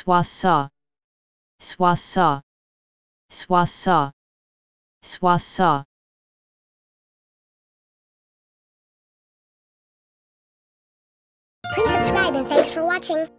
Swasa, swasa, swasa, swasa. Please subscribe and thanks for watching.